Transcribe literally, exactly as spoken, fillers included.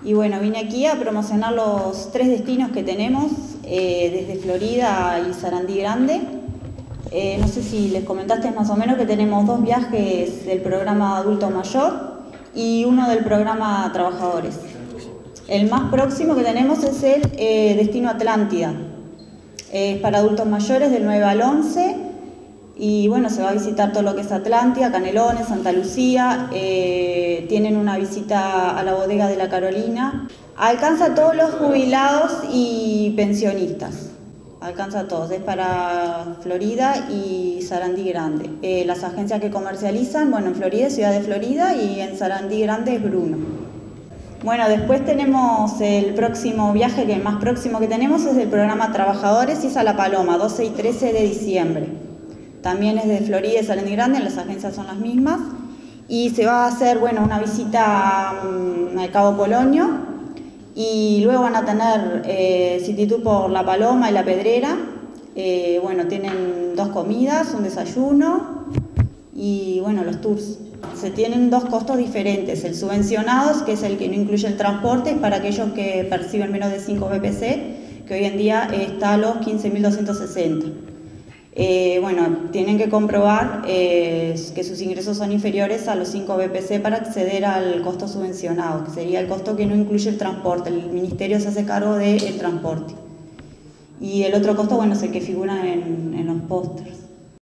Y bueno, vine aquí a promocionar los tres destinos que tenemos, eh, desde Florida y Sarandí Grande. Eh, no sé si les comentaste más o menos que tenemos dos viajes del programa Adulto Mayor y uno del programa Trabajadores. El más próximo que tenemos es el eh, destino Atlántida. Es para adultos mayores del nueve al once. Y bueno, se va a visitar todo lo que es Atlántida, Canelones, Santa Lucía, eh, tienen una visita a la bodega de la Carolina. Alcanza a todos los jubilados y pensionistas, alcanza a todos, es para Florida y Sarandí Grande. Eh, las agencias que comercializan, bueno, en Florida es Ciudad de Florida y en Sarandí Grande es Bruno. Bueno, después tenemos el próximo viaje, que el más próximo que tenemos es del programa Trabajadores y es a La Paloma, doce y trece de diciembre. También es de Florida y Sarandí Grande, las agencias son las mismas. Y se va a hacer, bueno, una visita um, al Cabo Polonio. Y luego van a tener eh, City Tour por La Paloma y La Pedrera. Eh, bueno, tienen dos comidas, un desayuno y, bueno, los tours. Se tienen dos costos diferentes. El subvencionado, que es el que no incluye el transporte, es para aquellos que perciben menos de cinco B P C, que hoy en día está a los quince mil doscientos sesenta. Eh, bueno, tienen que comprobar eh, que sus ingresos son inferiores a los cinco B P C para acceder al costo subvencionado, que sería el costo que no incluye el transporte. El ministerio se hace cargo del transporte. Y el otro costo, bueno, es el que figura en, en los pósters.